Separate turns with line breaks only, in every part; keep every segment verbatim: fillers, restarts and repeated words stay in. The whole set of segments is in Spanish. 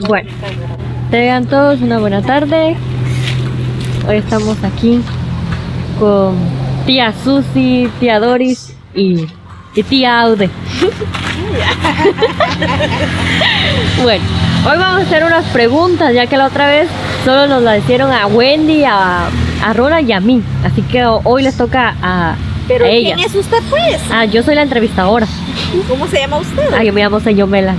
Bueno, tengan todos una buena tarde. Hoy estamos aquí con tía Susi, tía Doris y, y tía Aude. Bueno, hoy vamos a hacer unas preguntas, ya que la otra vez solo nos la hicieron a Wendy, a, a Ronald y a mí. Así que hoy les toca a,
¿Pero
a
quién
ella.
es usted, pues?
Ah, yo soy la entrevistadora.
¿Cómo se llama usted?
Ah, yo me llamo señor Melan.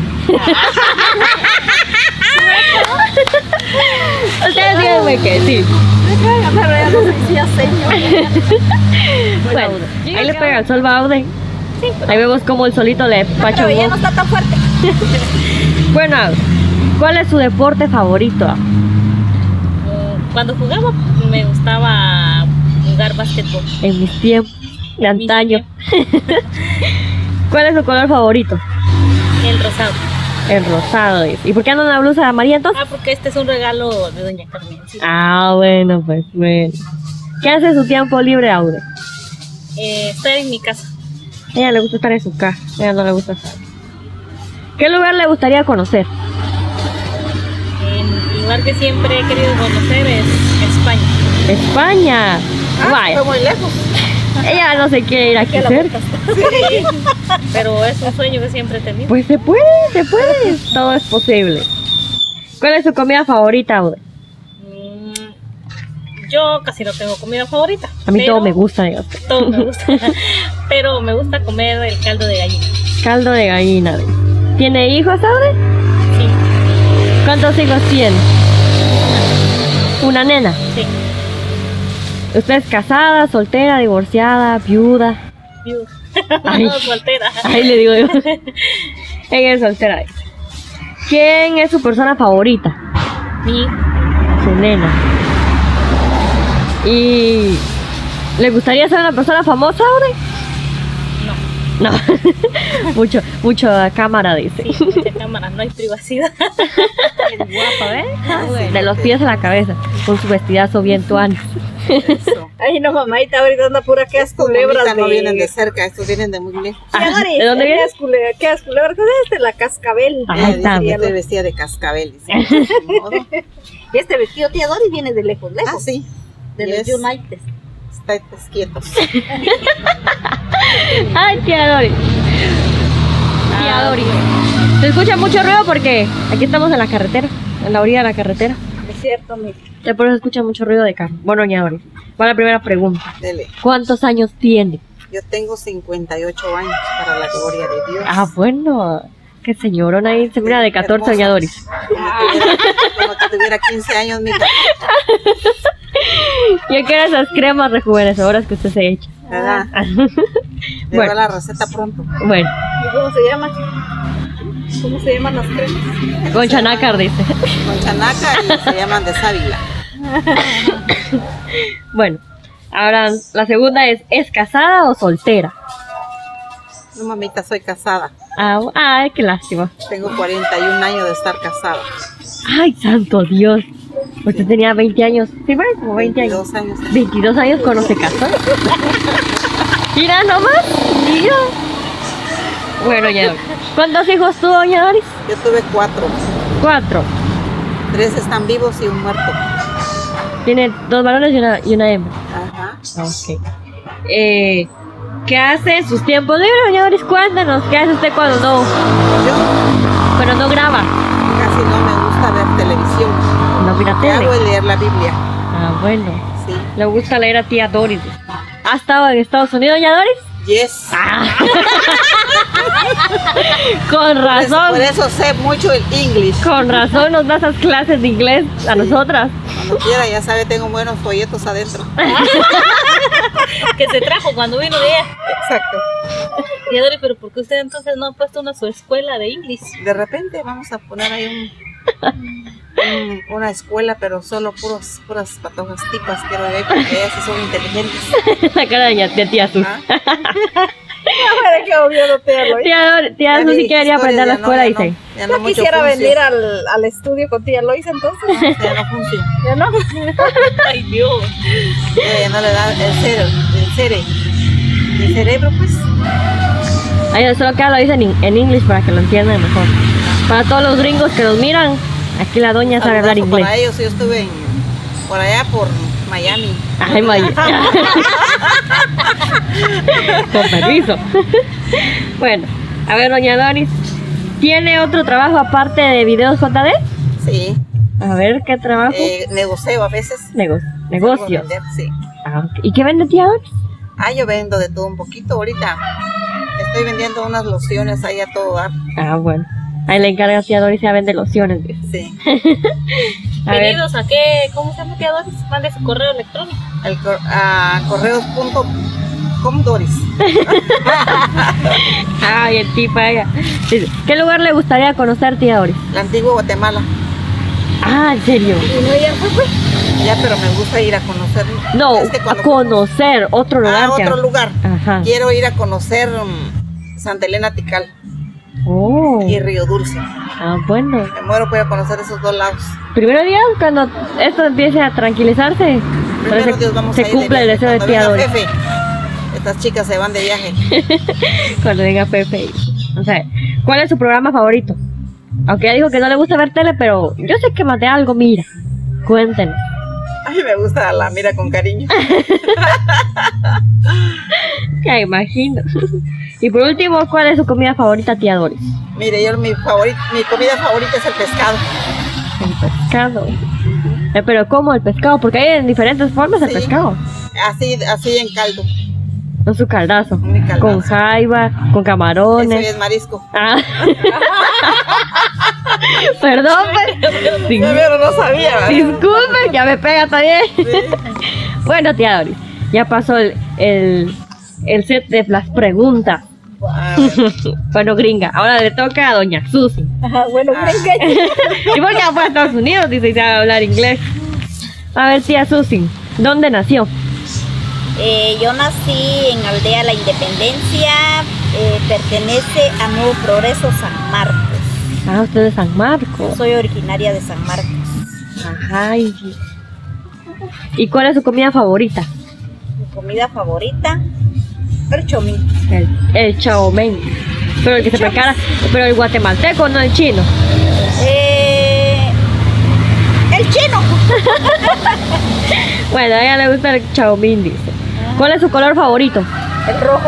Ustedes díganme que sí.
Pero ya no sé si es señor.
Bueno, ahí le pega el sol a Aude.
Sí,
Ahí vemos como el solito le pacha
pero
un
ya no
ojo.
está tan fuerte.
Bueno, Aude, ¿cuál es su deporte favorito?
Cuando jugaba me gustaba jugar básquetbol.
En mis tiempos, de antaño. ¿Cuál es su color favorito?
El rosado.
El rosado. dice. ¿Y por qué anda una blusa amarilla entonces?
Ah, porque este es un regalo de doña Carmen. Sí.
Ah, bueno, pues bueno. ¿Qué hace en su tiempo libre, Aude?
Eh, estoy en mi casa.
A ella le gusta estar en su casa, a ella no le gusta estar. ¿Qué lugar le gustaría conocer?
El lugar que siempre he querido conocer es España.
España.
Ah,
Vaya,
fue muy lejos.
ella no se quiere ir aquí
Que la
cerca.
Sí. Pero es un sueño que siempre he tenido.
Pues se puede, se puede, todo es posible. ¿Cuál es su comida favorita, Aude?
Mm, Yo casi no tengo comida favorita.
A mí
pero
todo me gusta, digamos.
Todo me gusta. Pero me gusta comer el caldo de gallina.
Caldo de gallina. dice. ¿Tiene hijos, Aude?
Sí,
¿Cuántos hijos tiene? Una nena.
sí.
¿Usted es casada, soltera, divorciada, viuda?
Viuda.
Ay.
Soltera.
Ahí le digo yo. Ella es soltera. dice. ¿Quién es su persona favorita?
Mi hijo.
Su nena. ¿Y le gustaría ser una persona famosa, Aude?
No.
No. mucho, mucho cámara, dice.
Sí, mucha cámara, no hay privacidad.
Es guapa, ¿eh?
Ah, De los pies a la cabeza, con su vestidazo bien tuanis.
Eso.
Ay, no, mamita, ahorita anda pura que
Estos
culebras
mamita
de...
no vienen de cerca, estos vienen de muy lejos.
Ah,
Doris,
¿de dónde
¿qué
viene?
es culebra? ¿Qué es culebra? ¿Qué es este? La cascabel.
Ah,
Ella
ahí
dice
está.
que estoy vestida de cascabel. Dice. Ni modo.
Y este vestido, tía Doris, viene de lejos, lejos.
Ah, sí.
De
Yes.
los United.
Estáis quietos.
Ay, tía Doris. Tía Doris. Se escucha mucho ruido porque aquí estamos en la carretera, en la orilla de la carretera.
Es cierto, mi.
Ya por eso escucha mucho ruido de carro. Bueno, doña Doris, va la primera pregunta.
Dele.
¿Cuántos años tiene?
Yo tengo cincuenta y ocho años, para la gloria de Dios.
Ah, bueno. Qué señorona ahí, se mira de catorce, doña Doris.
Como que tuviera, como que tuviera quince años, mija.
Yo quiero esas cremas rejuvenecedoras que usted se echa.
¿Verdad? Me
Bueno.
da la receta pronto.
Bueno,
¿Y cómo se llama? ¿Cómo se llaman las cremas?
Concha Nácar dice.
Con chanaca y se llaman de sábila.
Bueno, ahora la segunda es, ¿es casada o soltera?
No, mamita, soy casada.
Ah, ay, qué lástima.
Tengo cuarenta y un años de estar casada.
Ay, santo Dios. Usted tenía veinte años. Sí, bueno, como veinte años.
veintidós años.
veintidós años cuando se casó. Mira nomás. Mira. Bueno, ya. ¿Cuántos hijos tuvo, doña Doris?
Yo tuve cuatro.
Cuatro.
Tres están vivos y un muerto.
Tiene dos varones y una, y una hembra.
Ajá.
Ok. Eh, ¿Qué hace en sus tiempos libres, doña Doris? Cuéntanos. ¿Qué hace usted cuando no,
Yo
cuando no graba?
casi no me gusta ver televisión.
No mira
Lo que
tele.
hago es leer la Biblia.
Ah, bueno.
Sí.
Le gusta leer a tía Doris. ¿Ha estado en Estados Unidos, doña Doris?
Yes.
Ah. Con razón.
Por eso sé mucho el inglés.
Con razón nos da esas clases de inglés a nosotras.
Cuando quiera, ya sabe, tengo buenos folletos adentro.
Que se trajo cuando vino de ella.
Exacto.
Y Adori, pero ¿por qué usted entonces no ha puesto una su escuela de inglés?
De repente vamos a poner ahí un, un- una escuela, pero solo puros, puras patojas tipas quiero ver, porque ellas sí son inteligentes.
La cara de, doña- de tía Sus.
¿Ah?
Ay, qué obvio, no te lo
Tía, Dor- tía
Ya
Susi
mi
quería
historia
aprender a la
ya no,
escuela,
ya
dice.
no, ya no
Yo
mucho
quisiera
función.
venir al, al estudio con tía Loisa, entonces.
Ya no funciona.
¿Ya no?
Ay, Dios.
Ya, ya no le da el cero, el cere. El cerebro, pues.
Ay, solo que lo dicen en, en inglés para que lo entiendan mejor. Para todos los gringos que nos miran, Aquí la doña sabe hablar
Saludazo
inglés.
para ellos, yo estuve en, por allá por Miami.
Ay, Maya. Con permiso. Bueno, a ver, doña Doris, ¿tiene otro trabajo aparte de videos J D?
Sí,
A ver, ¿qué trabajo?
eh, negocio a veces.
Nego-
Salgo a
negocios.
vender, sí.
Ah, ok. ¿Y qué vende tía Doris?
Ah, yo vendo de todo un poquito ahorita. Estoy vendiendo unas lociones ahí a todo dar.
Ah, bueno. Ahí le encarga a tía Doris y vende lociones. dice.
Sí.
A ver,
Pedidos a qué, ¿cómo se llama? ¿Qué Doris? Mande su correo electrónico.
El cor- a correos punto com Doris.
ay, el tipo ella. Dice, ¿qué lugar le gustaría conocer, tía Doris?
La antigua Guatemala.
Ah, ¿en serio?
¿Y no ya fue, pues?
Ya, pero me gusta ir a conocer.
No,
Es que
a
cuando-
conocer otro lugar.
Ah,
tía
otro
Doris.
lugar.
Ajá.
Quiero ir a conocer mm, Santa Elena Tikal
Oh.
y Río Dulce.
Ah, bueno.
Me muero por ir a conocer esos dos lados.
Primero día, cuando esto empiece a tranquilizarse,
Primero
parece-
Dios vamos
se
a ir de
cumple el
viaje.
deseo de
Cuando
tía
venga
Doris.
Fefe, estas chicas se van de viaje.
Cuando venga Pepe. O sea, ¿cuál es su programa favorito? Aunque ya dijo que no le gusta ver tele, pero yo sé que más de algo mira. Cuéntenos.
Ay, me gusta la mira con cariño.
Ya imagino. Y por último, ¿cuál es su comida favorita, tía Doris?
Mire, yo mi favorita, mi comida favorita es el pescado.
El pescado. Eh, pero ¿cómo el pescado? Porque hay en diferentes formas el
Sí.
pescado.
Así, así en caldo.
No su caldazo.
Mi caldazo.
Con jaiba, con
Eso
camarones.
es marisco.
Ah. Perdón, pues. Dis-
Pero no sabía. ¿verdad?
Disculpe, ya me pega también. Bueno, tía Doris, ya pasó el, el, el set de las preguntas.
Ah,
Bueno, gringa, ahora le toca a doña Susi.
Ajá, bueno,
Ah.
¿Y por qué fue a Estados Unidos? Dice que sabe hablar inglés. A ver, tía Susi, ¿dónde nació?
Eh, yo nací en Aldea La Independencia, eh, pertenece a Nuevo Progreso, San Marcos.
Ah, usted es de San Marcos.
Soy originaria de San Marcos.
Ajá. ¿Y y cuál es su comida favorita?
Mi comida favorita, el chomín.
El, el chaomén. Pero el que se prepara, pero el guatemalteco, no el chino.
Eh, el chino.
Bueno, a ella le gusta el chaomín, dice. ¿Cuál es su color favorito?
El rojo.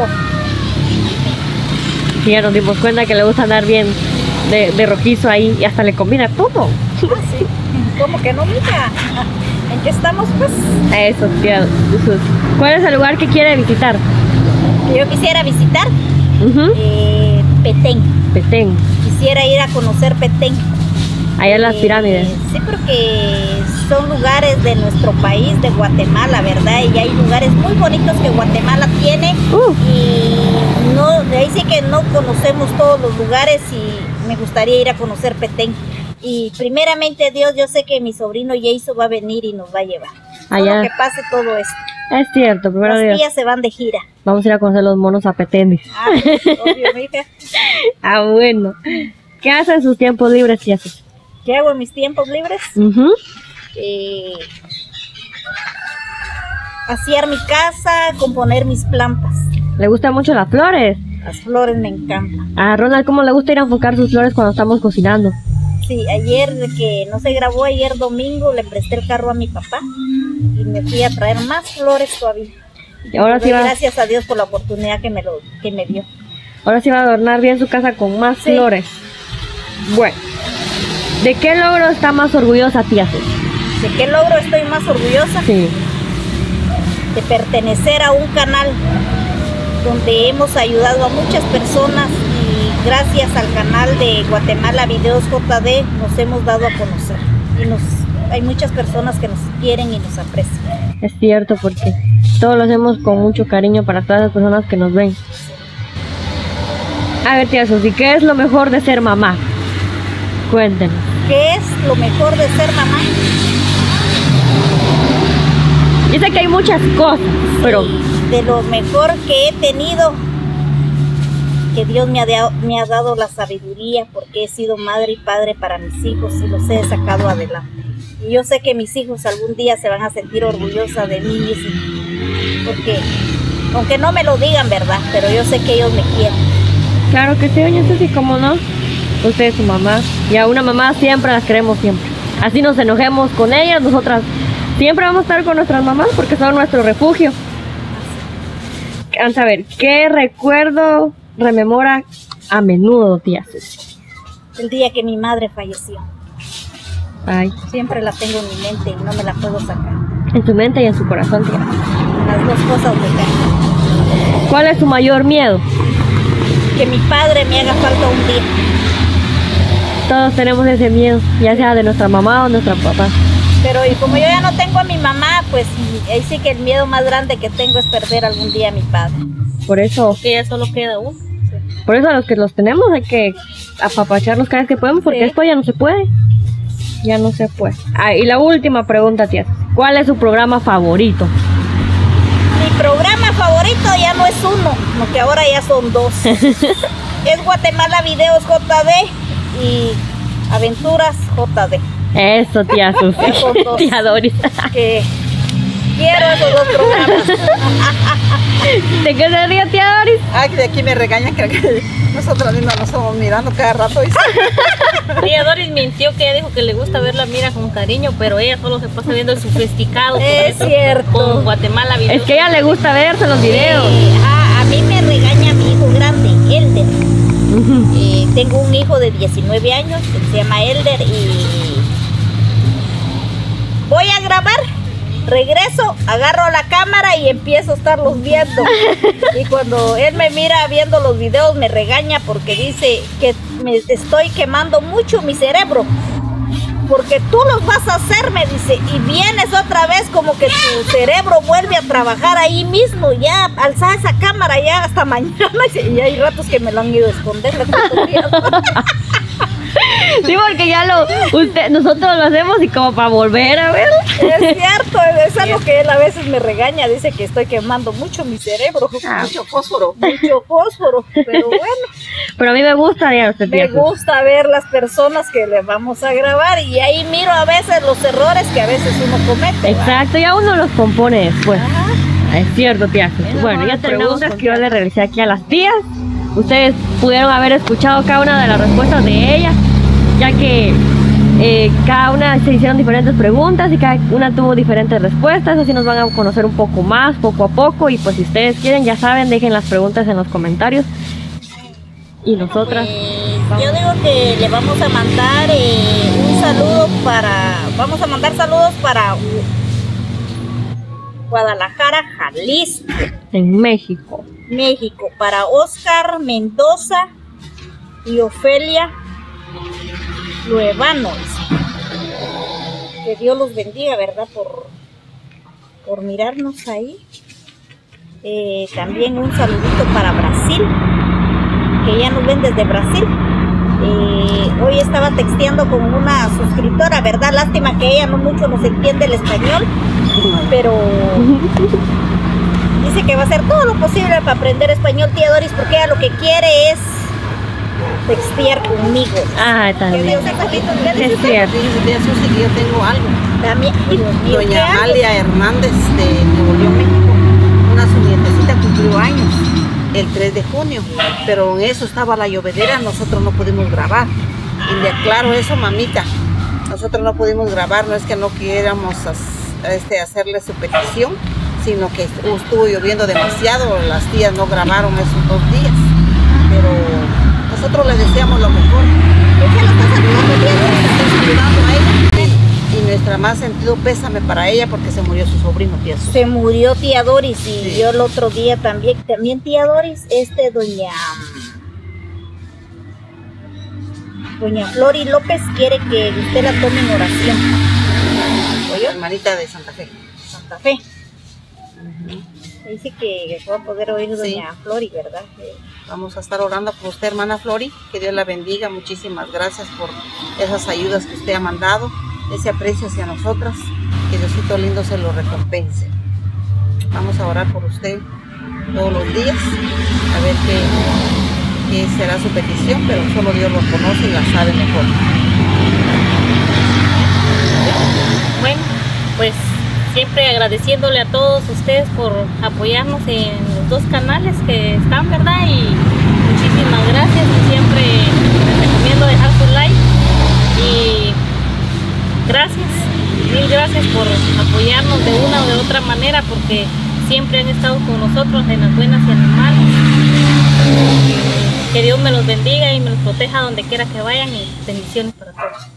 Sí, ya nos dimos cuenta que le gusta andar bien de, de rojizo ahí y hasta le combina todo.
Sí. ¿Cómo que no, mija? ¿En qué estamos, pues?
Eso, tía Susi. ¿Cuál es el lugar que quiere visitar?
Que yo quisiera visitar
Ujú.
eh, Petén.
Petén,
Quisiera ir a conocer Petén.
allá en las
Eh,
pirámides.
Sí, porque son lugares de nuestro país, de Guatemala, ¿verdad? Y hay lugares muy bonitos que Guatemala tiene.
Uh,
Y no, de ahí sí que no conocemos todos los lugares y me gustaría ir a conocer Petén. Y primeramente Dios, yo sé que mi sobrino Jason va a venir y nos va a llevar.
Allá.
Solo que pase todo esto.
es cierto, primero
Las
Dios.
tías se van de gira.
Vamos a ir a conocer los monos a Petén, dice.
Ah, obvio, mija.
Ah, bueno. ¿Qué hace en sus tiempos libres, tía Susi?
¿Qué hago en mis tiempos libres?
Ujú.
Eh, asear mi casa, componer mis plantas.
¿Le gustan mucho las flores?
Las flores me encantan.
A Ronald, ¿cómo le gusta ir a enfocar sus flores cuando estamos cocinando?
Sí, ayer que no se grabó, ayer domingo le presté el carro a mi papá y me fui a traer más flores todavía.
Y ahora sí
Doy
va,
gracias a Dios por la oportunidad que me, lo, que me dio.
ahora sí va a adornar bien su casa con más
Sí.
flores. Bueno, ¿de qué logro está más orgullosa, tía Susi?
¿De qué logro estoy más orgullosa?
Sí.
De pertenecer a un canal donde hemos ayudado a muchas personas y gracias al canal de Guatemala Videos J D nos hemos dado a conocer. Y nos, hay muchas personas que nos quieren y nos aprecian.
Es cierto, porque todos lo hacemos con mucho cariño para todas las personas que nos ven. A ver, tía Susi, ¿qué es lo mejor de ser mamá? Cuéntenos.
¿Qué es lo mejor de ser mamá?
Yo sé que hay muchas cosas, pero
De lo mejor que he tenido, que Dios me ha, dado, me ha dado la sabiduría porque he sido madre y padre para mis hijos y los he sacado adelante. Y yo sé que mis hijos algún día se van a sentir orgullosas de mí, porque aunque no me lo digan, ¿verdad? Pero yo sé que ellos me quieren.
claro que sí, doña Susi, ¿cómo no? usted es su mamá. Y a una mamá siempre las queremos siempre. Así nos enojemos con ellas, nosotras siempre vamos a estar con nuestras mamás porque son nuestro refugio. Vamos a ver, ¿qué recuerdo rememora a menudo, tía Susi?
El día que mi madre falleció.
Ay,
Siempre la tengo en mi mente y no me la puedo sacar.
en su mente y en su corazón, tía.
Las dos cosas me caen.
¿Cuál es su mayor miedo?
Que mi padre me haga falta un día.
Todos tenemos ese miedo, ya sea de nuestra mamá o nuestra papá.
Pero y como yo ya no tengo a mi mamá, pues ahí sí que el miedo más grande que tengo es perder algún día a mi padre.
Por eso,
Que ya solo queda uno.
por eso a los que los tenemos hay que apapacharlos cada vez que podemos, porque
Sí.
esto ya no se puede. Ya no se puede. Ah, y la última pregunta, tía. ¿Cuál es su programa favorito?
Mi programa favorito ya no es uno, sino que ahora ya son dos. Es Guatemala Videos J D y Aventuras J D.
Eso, tía Susi.
Esos dos.
Tía Doris.
Que quiero esos dos programas.
¿De qué se ríe, tía Doris?
Ay, de aquí me regañan que nosotros mismos nos estamos mirando cada rato. Y...
Tía Doris mintió que ella dijo que le gusta verla mira con cariño, pero ella solo se pasa viendo el sofisticado.
Es
completo
cierto.
Con Guatemala Videos.
Es que a ella le gusta verse los videos.
Eh, ah, a mí me regaña mi hijo grande, Elder.
Ujú.
Eh, tengo un hijo de diecinueve años que se llama Elder y voy a grabar, regreso, agarro la cámara y empiezo a estarlos viendo. Y cuando él me mira viendo los videos me regaña porque dice que me estoy quemando mucho mi cerebro. Porque tú los vas a hacer, me dice, y vienes otra vez como que tu cerebro vuelve a trabajar ahí mismo, ya alza esa cámara ya hasta mañana, y hay ratos que me lo han ido a esconder las fotografías.
Sí, porque ya lo, usted, nosotros lo hacemos y como para volver a ver.
Es cierto, es algo que él a veces me regaña, dice que estoy quemando mucho mi cerebro,
Ah.
Mucho fósforo.
mucho fósforo, pero bueno,
Pero a mí me gusta, ya usted,
me
tía Susi.
gusta ver las personas que le vamos a grabar y ahí miro a veces los errores que a veces uno comete. ¿va?
Exacto, ya uno los compone después.
Ajá.
Es cierto, tía Susi.
Esas
Bueno,
son
ya
las
terminamos
preguntas
que yo le realicé aquí a las tías. Ustedes pudieron haber escuchado cada una de las respuestas de ellas, ya que eh, cada una se hicieron diferentes preguntas y cada una tuvo diferentes respuestas, así nos van a conocer un poco más, poco a poco, y pues si ustedes quieren, ya saben, dejen las preguntas en los comentarios. Y nosotras,
Pues, yo digo que le vamos a mandar eh, un saludo para, vamos a mandar saludos para Guadalajara, Jalisco,
en México.
México, para Oscar Mendoza y Ofelia Luevano. Que Dios los bendiga, ¿verdad? Por, por mirarnos ahí. Eh, también un saludito para Brasil, que ya nos ven desde Brasil. Eh, hoy estaba texteando con una suscriptora, ¿verdad? Lástima que ella no mucho nos entiende el español, pero dice que va a hacer todo lo posible para aprender español, tía Doris, porque ella lo que quiere es textear conmigo.
Ah,
Que
también.
Dios sepa que
Es cierto.
Fíjese, tía Susi, que yo tengo algo.
también. Ay, Dios mío, ¿qué
Doña
hago?
Amalia Hernández de Nuevo León, México. Una su nietecita cumplió años el tres de junio, pero en eso estaba la llovedera, nosotros no pudimos grabar. Y le aclaro eso, mamita. Nosotros no pudimos grabar, no es que no quisiéramos as- este, hacerle su petición, sino que estuvo lloviendo demasiado, las tías no grabaron esos dos días. Pero nosotros le deseamos lo mejor.
Ella lo está saludando, tía Doris.
Estamos ayudando a ella. Y nuestra más sentido pésame para ella porque se murió su sobrino, tía Susi.
Se murió tía Doris y
Sí.
yo el otro día también, también tía Doris, este doña doña Flori López quiere que usted la tome en oración.
Oye, hermanita de Santa Fe.
Santa Fe. Dice que va a poder oír
Sí.
doña Flori, ¿verdad? Que-
Vamos a estar orando por usted, hermana Flori. Que Dios la bendiga. Muchísimas gracias por esas ayudas que usted ha mandado, ese aprecio hacia nosotras. Que Diosito lindo se lo recompense. Vamos a orar por usted todos los días, a ver qué, qué será su petición, pero solo Dios lo conoce y la sabe mejor.
Bueno, pues siempre agradeciéndole a todos ustedes por apoyarnos en los dos canales que están, ¿verdad? Y muchísimas gracias y siempre les recomiendo olvidando dejar su like y gracias, mil gracias por apoyarnos de una o de otra manera, porque siempre han estado con nosotros en las buenas y en las malas. Que Dios me los bendiga y me los proteja donde quiera que vayan, y bendiciones para todos.